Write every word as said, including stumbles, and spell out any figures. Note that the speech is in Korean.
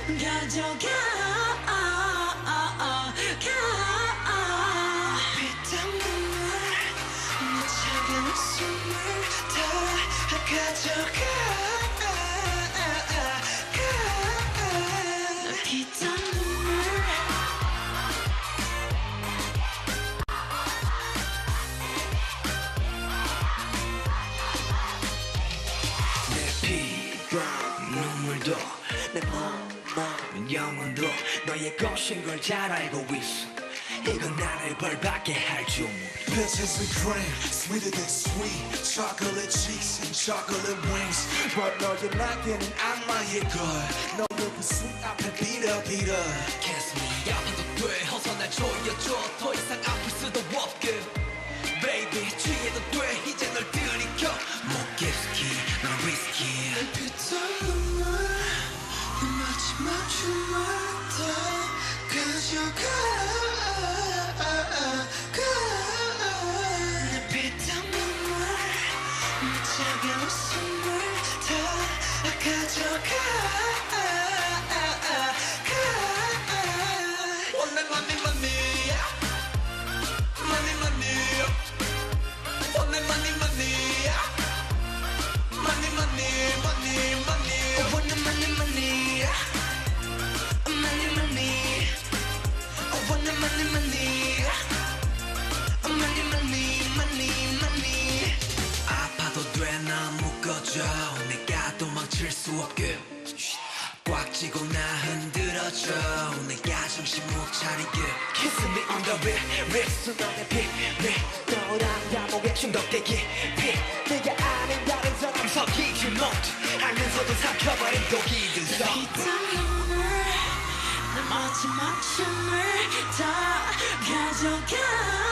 가져가 피땀 눈물 내 차가운 숨을 다 가져가 내 피땀 눈물 내 피땀 눈물도 내 몸 영혼도 너의 것인 걸 잘 알고 있어 이건 나를 벌받게 할 주문 Bitches and cream, sweeter than sweet Chocolate cheeks and chocolate wings But 너의 나에게는 악마의 걸 너의 그 숨 앞에 비려 비려 Kiss me 아파도 돼 어서 날 조여줘 더 이상 아플 수도 없게 Baby 취해도 돼 이제 널 들이켜 못 깊숙이 넌 risky 내 피땀 눈물 내 마지막 춤을 다 가져가 내 피땀 눈물 내 차가운 숨을 다 가져가 Money, money, money Money, money Money, money, money Money, money, money, money I want the money, money Money, money I want the money, money Money, money, money, money 아파도 돼 난 묶어줘 내가 도망칠 수 없게 꽉 쥐고 나 흔들어줘 내가 정신 못 차리게 Kiss me on the lip, lip 수넌의 빛, lip 떠오르는 감옥에 중독되기 빛 내가 아는 다른 사람 섞이지 못해 알면서도 삼켜버린 독이든 서 내 피땀 눈물 내 마지막 춤을 다 가져가